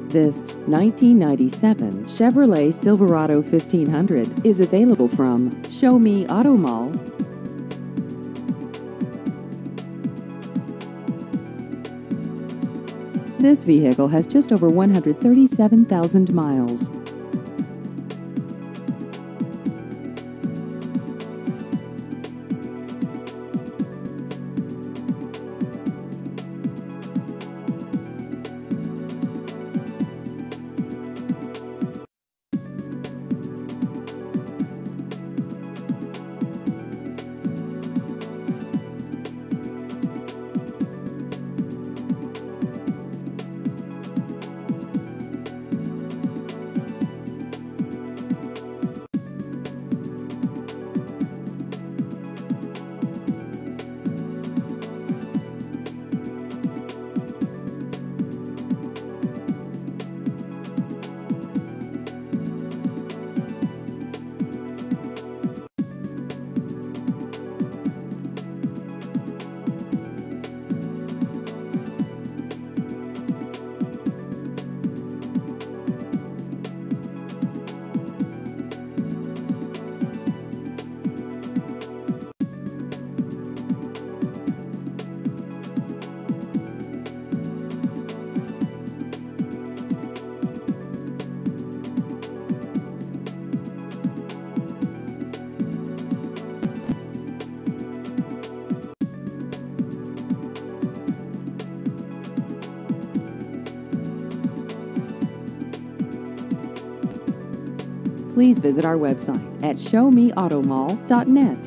This 1997 Chevrolet Silverado 1500 is available from Show Me Auto Mall. This vehicle has just over 137,000 miles. Please visit our website at showmeautomall.net.